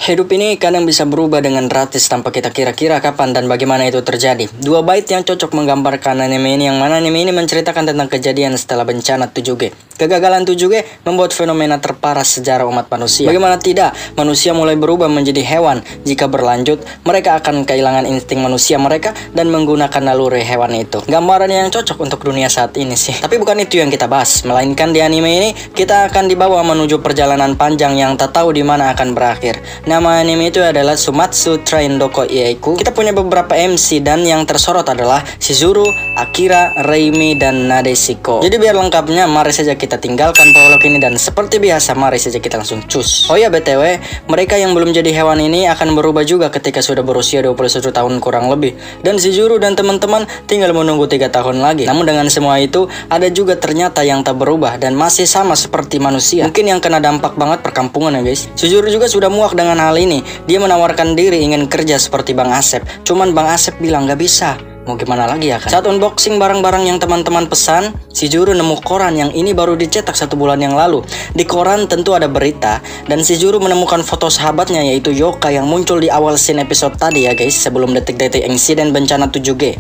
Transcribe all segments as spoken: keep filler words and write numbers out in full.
Hidup ini kadang bisa berubah dengan drastis tanpa kita kira-kira kapan dan bagaimana itu terjadi. Dua bait yang cocok menggambarkan anime ini, yang mana anime ini menceritakan tentang kejadian setelah bencana tujuh G. Kegagalan tujuh G membuat fenomena terparah sejarah umat manusia. Bagaimana tidak, manusia mulai berubah menjadi hewan. Jika berlanjut, mereka akan kehilangan insting manusia mereka dan menggunakan naluri hewan itu. Gambaran yang cocok untuk dunia saat ini sih. Tapi bukan itu yang kita bahas, melainkan di anime ini kita akan dibawa menuju perjalanan panjang yang tak tahu di mana akan berakhir. Nama anime itu adalah Sumatsu Train Doko Ieiku. Kita punya beberapa M C dan yang tersorot adalah Shizuru, Akira, Reimi, dan Nadeshiko. Jadi biar lengkapnya, mari saja kita tinggalkan prolog ini dan seperti biasa mari saja kita langsung cus. Oh ya B T W, mereka yang belum jadi hewan ini akan berubah juga ketika sudah berusia dua puluh satu tahun kurang lebih. Dan Shizuru dan teman-teman tinggal menunggu tiga tahun lagi. Namun dengan semua itu, ada juga ternyata yang tak berubah dan masih sama seperti manusia. Mungkin yang kena dampak banget perkampungan ya guys. Shizuru juga sudah muak dengan hal ini. Dia menawarkan diri ingin kerja seperti Bang Asep. Cuman Bang Asep bilang gak bisa. Mau gimana lagi ya kan? Saat unboxing barang-barang yang teman-teman pesan, Shizuru nemu koran yang ini baru dicetak satu bulan yang lalu. Di koran tentu ada berita, dan Shizuru menemukan foto sahabatnya yaitu Yoka yang muncul di awal scene episode tadi ya guys, sebelum detik-detik insiden bencana tujuh G.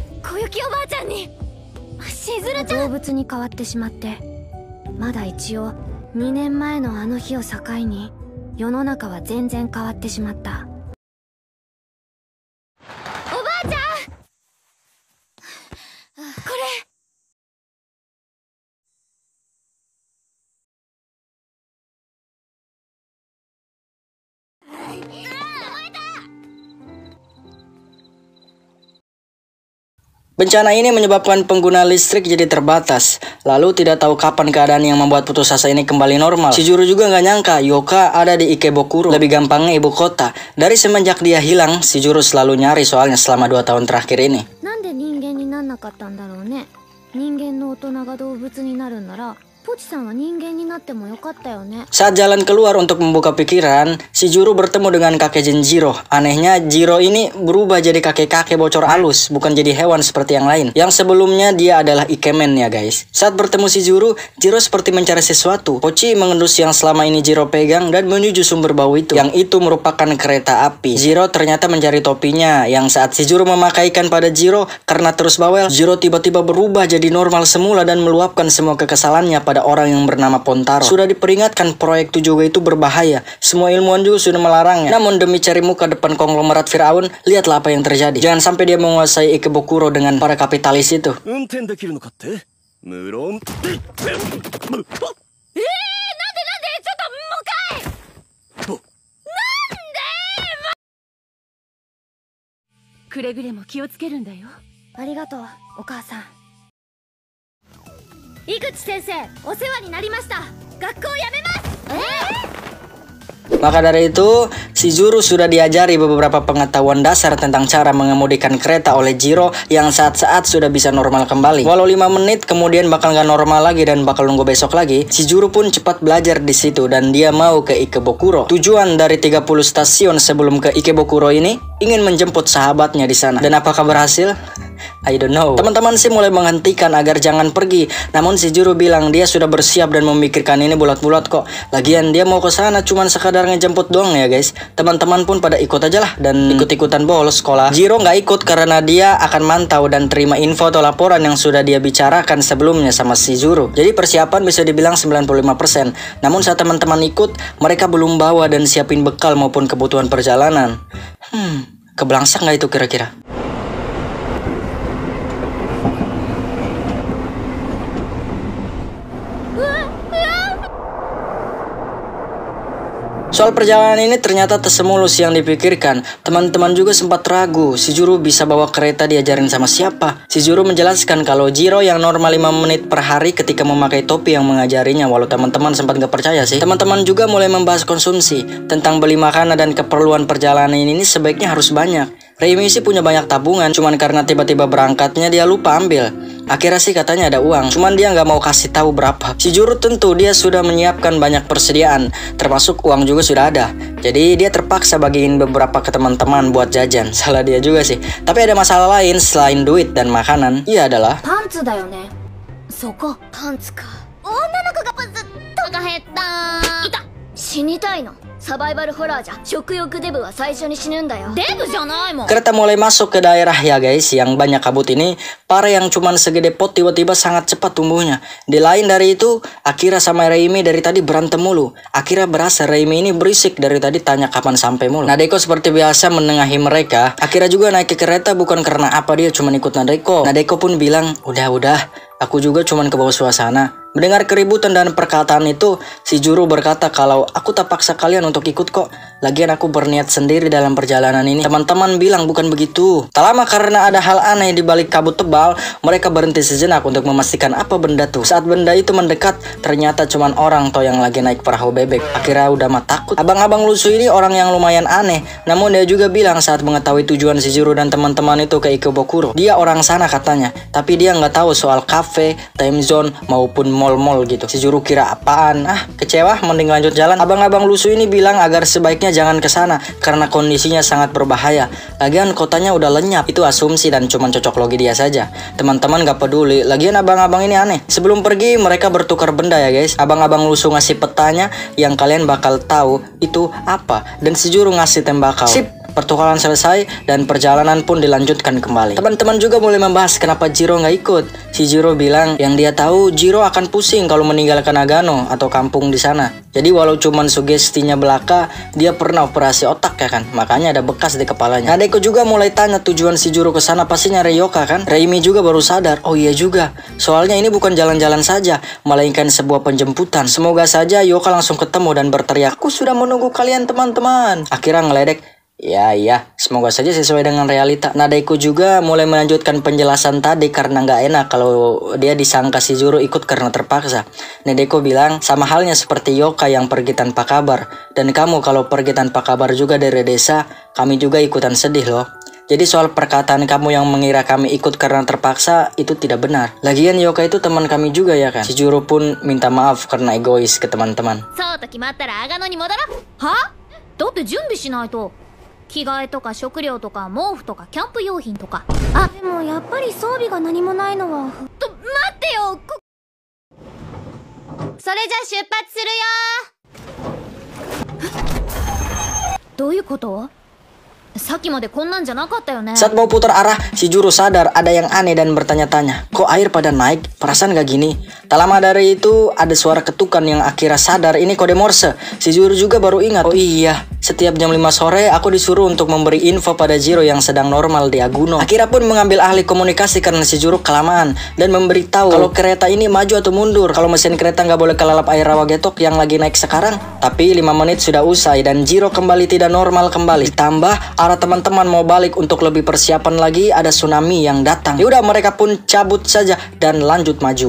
動物に変わってしまって、まだ一応にねんまえのあの日を境に世の中は全然変わってしまった。おばあちゃん、これ。 Bencana ini menyebabkan pengguna listrik jadi terbatas. Lalu tidak tahu kapan keadaan yang membuat putus asa ini kembali normal. Shizuru juga nggak nyangka Yoka ada di Ikebukuro, lebih gampangnya ibu kota. Dari semenjak dia hilang, Shizuru selalu nyari soalnya selama dua tahun terakhir ini. なんで人間になんなかったんだろうね。人間の大人が動物になるんなら、ポチさんは人間になってもよかったよね。 Saat jalan keluar untuk membuka pikiran, Shizuru bertemu dengan kakek Genjiro. Anehnya, Jiro ini berubah jadi kakek-kakek bocor halus, bukan jadi hewan seperti yang lain. Yang sebelumnya dia adalah Ikemen ya guys. Saat bertemu Shizuru, Jiro seperti mencari sesuatu. Pochi mengendus yang selama ini Jiro pegang dan menuju sumber bau itu. Yang itu merupakan kereta api. Jiro ternyata mencari topinya. Yang saat Shizuru memakaikan pada Jiro, karena terus bawel, Jiro tiba-tiba berubah jadi normal semula dan meluapkan semua kekesalannya pada orang yang bernama Pontaro. Sudah diperingatkan proyek tujuh G itu berbahaya. Semua ilmuwan juga sudah melarangnya. Namun demi cari muka depan konglomerat Firaun, lihatlah apa yang terjadi. Jangan sampai dia menguasai Ikebukuro dengan para kapitalis itu. Maka dari itu, Shizuru sudah diajari beberapa pengetahuan dasar tentang cara mengemudikan kereta oleh Jiro yang saat-saat sudah bisa normal kembali. Walau lima menit kemudian bakal nggak normal lagi dan bakal nunggu besok lagi, Shizuru pun cepat belajar di situ dan dia mau ke Ikebukuro. Tujuan dari tiga puluh stasiun sebelum ke Ikebukuro ini ingin menjemput sahabatnya di sana. Dan apakah berhasil? I don't know. Teman-teman sih mulai menghentikan agar jangan pergi. Namun Shizuru bilang dia sudah bersiap dan memikirkan ini bulat-bulat kok. Lagian dia mau ke sana cuman sekadar ngejemput doang ya guys. Teman-teman pun pada ikut aja lah dan ikut-ikutan bolos sekolah. Jiro nggak ikut karena dia akan mantau dan terima info atau laporan yang sudah dia bicarakan sebelumnya sama Shizuru. Jadi persiapan bisa dibilang sembilan puluh lima persen. Namun saat teman-teman ikut, mereka belum bawa dan siapin bekal maupun kebutuhan perjalanan. Hmm, kebelangsak nggak itu kira-kira? Soal perjalanan ini ternyata tak semulus yang dipikirkan. Teman-teman juga sempat ragu, Shizuru bisa bawa kereta diajarin sama siapa? Shizuru menjelaskan kalau Jiro yang normal lima menit per hari ketika memakai topi yang mengajarinya. Walau teman-teman sempat gak percaya sih. Teman-teman juga mulai membahas konsumsi. Tentang beli makanan dan keperluan perjalanan ini sebaiknya harus banyak. Reimi sih punya banyak tabungan, cuman karena tiba-tiba berangkatnya dia lupa ambil. Akhirnya sih katanya ada uang, cuman dia nggak mau kasih tahu berapa. Shizuru tentu dia sudah menyiapkan banyak persediaan, termasuk uang juga sudah ada. Jadi dia terpaksa bagiin beberapa ke teman-teman buat jajan. Salah dia juga sih. Tapi ada masalah lain selain duit dan makanan. Ia adalah pants da yo ne. Soko pants ka. Onna no ko gaずっとが減った. Ita. 死にたいの。 サバイバルホラーじゃ食欲デブは最初に死ぬんだよ。デブじゃないもん。 Kereta mulai masuk ke daerah ya guys, yang banyak kabut ini. Para yang cuman segede pot tiba-tiba sangat cepat tumbuhnya. Di lain dari itu, Akira sama Reimi dari tadi berantem mulu. Akira berasa Reimi ini berisik dari tadi tanya kapan sampai mulu. Nadeko seperti biasa menengahi mereka. Akira juga naik ke kereta bukan karena apa, dia cuma ikut Nadeko. Nadeko pun bilang, udah-udah, aku juga cuman ke bawah suasana. Mendengar keributan dan perkataan itu, si Juro berkata kalau aku tak paksa kalian untuk ikut kok. Lagian aku berniat sendiri dalam perjalanan ini. Teman-teman bilang bukan begitu. Tak lama karena ada hal aneh di balik kabut tebal, mereka berhenti sejenak untuk memastikan apa benda tuh. Saat benda itu mendekat, ternyata cuman orang toh yang lagi naik perahu bebek. Akhirnya udah mah takut. Abang-abang lusuh ini orang yang lumayan aneh. Namun dia juga bilang saat mengetahui tujuan si Juro dan teman-teman itu ke Ikebukuro. Dia orang sana katanya, tapi dia nggak tahu soal cafe, time zone maupun mall-mall gitu. Si Juro kira apaan? Ah, kecewa, mending lanjut jalan. Abang-abang lusuh ini bilang agar sebaiknya jangan ke sana karena kondisinya sangat berbahaya. Lagian kotanya udah lenyap. Itu asumsi dan cuma cocok logi dia saja. Teman-teman gak peduli. Lagian abang-abang ini aneh. Sebelum pergi mereka bertukar benda ya guys. Abang-abang lusuh ngasih petanya yang kalian bakal tahu itu apa, dan si Juro ngasih tembakau. Sip. Pertukaran selesai dan perjalanan pun dilanjutkan kembali. Teman-teman juga mulai membahas kenapa Jiro nggak ikut. Si Jiro bilang yang dia tahu Jiro akan pusing kalau meninggalkan Agano atau kampung di sana. Jadi walau cuman sugestinya belaka, dia pernah operasi otak ya kan. Makanya ada bekas di kepalanya. Nadeko juga mulai tanya tujuan si Jiro ke sana pasti nyari Yoka kan. Reimi juga baru sadar, oh iya juga. Soalnya ini bukan jalan-jalan saja, melainkan sebuah penjemputan. Semoga saja Yoka langsung ketemu dan berteriak, "Aku sudah menunggu kalian teman-teman." Akhirnya ngeledek, ya iya, semoga saja sesuai dengan realita. Nadeko juga mulai melanjutkan penjelasan tadi karena nggak enak kalau dia disangka si Juro ikut karena terpaksa. Nadeko bilang sama halnya seperti Yoka yang pergi tanpa kabar. Dan kamu kalau pergi tanpa kabar juga dari desa, kami juga ikutan sedih loh. Jadi soal perkataan kamu yang mengira kami ikut karena terpaksa itu tidak benar. Lagian Yoka itu teman kami juga ya kan. Si Juro pun minta maaf karena egois ke teman-teman. 着替えとか食料とか毛布とかキャンプ用品とか。あ、でもやっぱり装備が何もないのは。と、待ってよ。こそれじゃあ出発するよ。どういうこと？さっきまでこんなんじゃなかったよね。 Saat mau putar arah, si Juro sadar ada yang aneh dan bertanya-tanya, kok air pada naik? Perasaan gak gini? Tak lama dari itu ada suara ketukan yang akhirnya sadar ini kode Morse. Si Juro juga baru ingat, oh iya, setiap jam lima sore aku disuruh untuk memberi info pada Jiro yang sedang normal di Aguno. Akira pun mengambil ahli komunikasi karena si Juro kelamaan dan memberitahu kalau kereta ini maju atau mundur. Kalau mesin kereta nggak boleh kelalap air rawa getok yang lagi naik sekarang. Tapi lima menit sudah usai dan Jiro kembali tidak normal kembali. Ditambah arah teman-teman mau balik untuk lebih persiapan lagi, ada tsunami yang datang. Yaudah mereka pun cabut saja dan lanjut maju.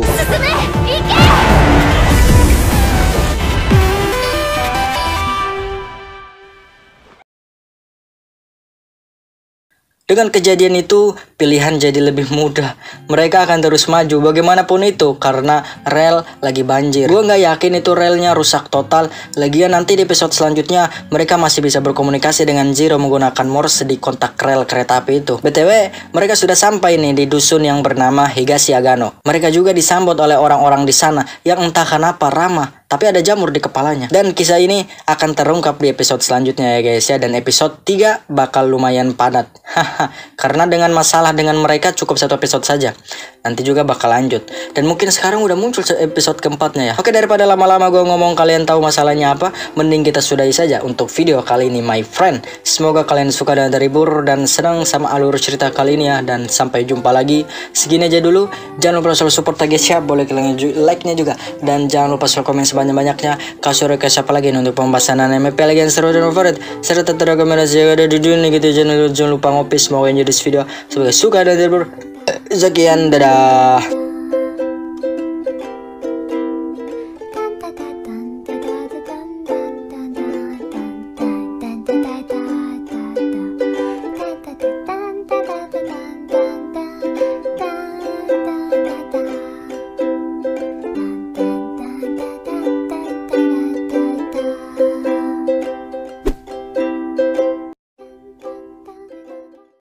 Dengan kejadian itu, pilihan jadi lebih mudah. Mereka akan terus maju bagaimanapun itu karena rel lagi banjir. Gue nggak yakin itu relnya rusak total. Lagian nanti di episode selanjutnya mereka masih bisa berkomunikasi dengan Jiro menggunakan Morse di kontak rel kereta api itu. B T W, mereka sudah sampai nih di dusun yang bernama Higashi Agano. Mereka juga disambut oleh orang-orang di sana yang entah kenapa ramah, tapi ada jamur di kepalanya. Dan kisah ini akan terungkap di episode selanjutnya ya guys ya. Dan episode tiga bakal lumayan padat. Karena dengan masalah dengan mereka cukup satu episode saja. Nanti juga bakal lanjut. Dan mungkin sekarang udah muncul episode keempatnya ya. Oke, daripada lama-lama gue ngomong kalian tahu masalahnya apa, mending kita sudahi saja untuk video kali ini my friend. Semoga kalian suka dan terhibur dan senang sama alur cerita kali ini ya. Dan sampai jumpa lagi. Segini aja dulu. Jangan lupa selalu support guys ya. Boleh kalian like-nya juga. Dan jangan lupa selalu komen sebanyak-banyaknya. Kasih request apa lagi untuk pembahasan anime lagi yang seru dan favorit serta rekomendasi yang ada di dunia gitu. Jangan lupa ngopi. Semoga enjoy this video. Semoga suka dan terhibur. Sekian, dadah.